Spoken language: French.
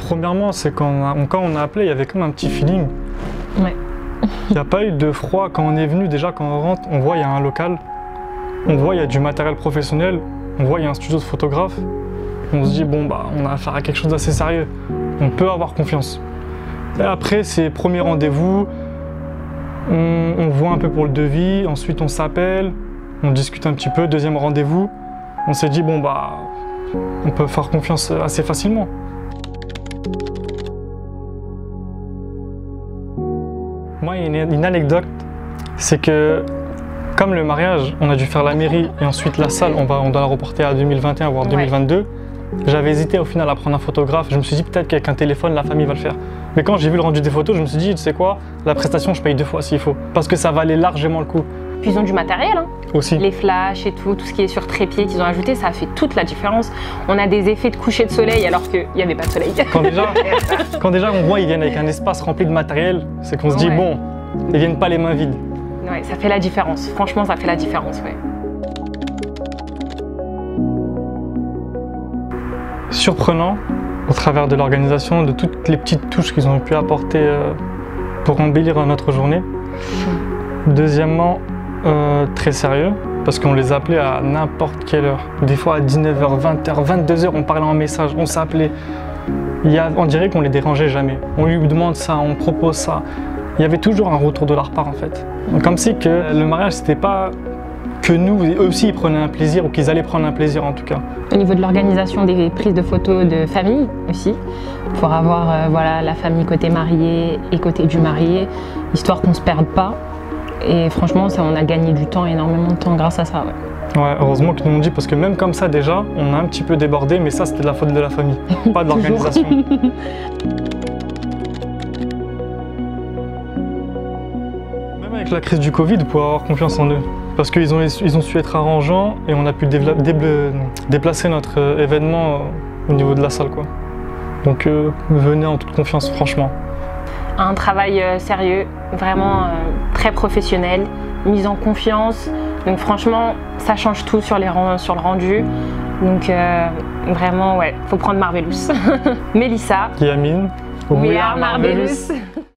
Premièrement, c'est quand on a appelé, il y avait comme un petit feeling. Ouais. Il n'y a pas eu de froid quand on est venu. Déjà, quand on rentre, on voit il y a un local, on voit il y a du matériel professionnel, on voit il y a un studio de photographe. On se dit, bon, bah, on a affaire à quelque chose d'assez sérieux. On peut avoir confiance. Et après, c'est premier rendez-vous, on voit un peu pour le devis, ensuite on s'appelle, on discute un petit peu, deuxième rendez-vous. On s'est dit, bon, bah, on peut faire confiance assez facilement. Moi, il y a une anecdote, c'est que comme le mariage, on a dû faire la mairie et ensuite la salle, on doit la reporter à 2021 voire 2022. J'avais hésité au final à prendre un photographe. Je me suis dit peut-être qu'avec un téléphone, la famille va le faire. Mais quand j'ai vu le rendu des photos, je me suis dit, tu sais quoi, la prestation, je paye 2 fois s'il faut. Parce que ça valait largement le coup. Puis ils ont du matériel, hein. Aussi. Les flashs et tout ce qui est sur trépied qu'ils ont ajouté, ça a fait toute la différence. On a des effets de coucher de soleil alors qu'il n'y avait pas de soleil. Quand déjà on voit ils viennent avec un espace rempli de matériel, c'est qu'on se dit bon, ils viennent pas les mains vides. Ouais, ça fait la différence. Franchement, ça fait la différence, ouais. Surprenant au travers de l'organisation, de toutes les petites touches qu'ils ont pu apporter pour embellir notre journée. Deuxièmement, très sérieux, parce qu'on les appelait à n'importe quelle heure. Des fois à 19h, 20h, 22h, on parlait en message, on s'appelait. On dirait qu'on les dérangeait jamais. On lui demande ça, on propose ça. Il y avait toujours un retour de leur part en fait. Comme si que le mariage, c'était pas que nous, eux aussi ils prenaient un plaisir, ou qu'ils allaient prendre un plaisir en tout cas. Au niveau de l'organisation des prises de photos de famille aussi, pour avoir voilà, la famille côté marié et côté du marié, histoire qu'on ne se perde pas. Et franchement, on a gagné du temps, énormément de temps grâce à ça. Ouais, heureusement qu'ils nous l'ont dit, parce que même comme ça déjà, on a un petit peu débordé, mais ça c'était de la faute de la famille, pas de l'organisation. Même avec la crise du Covid, il faut avoir confiance en eux. Parce qu'ils ont su être arrangeants et on a pu déplacer notre événement au niveau de la salle, quoi. Donc venez en toute confiance, franchement. Un travail sérieux, vraiment très professionnel, mise en confiance. Donc franchement, ça change tout sur le rendu. Donc vraiment, ouais, faut prendre Marbellus. Mélissa. Yamine. We are Marbellus.